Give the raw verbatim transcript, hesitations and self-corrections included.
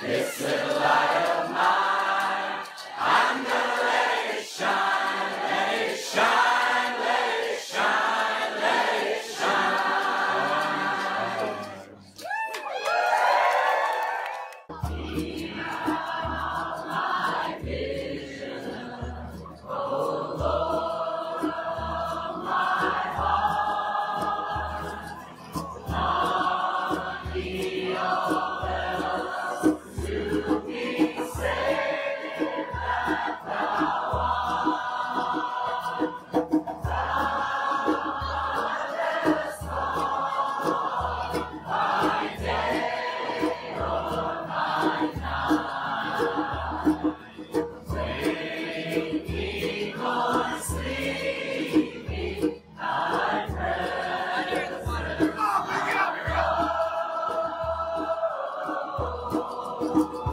This little light of mine, I'm gonna let it shine, let it shine, let it shine, let it shine. Be now my vision, oh Lord of my heart. None be all else to be saved that thou art. Thou hast taught by day or by night, waking or sleeping, thy presence.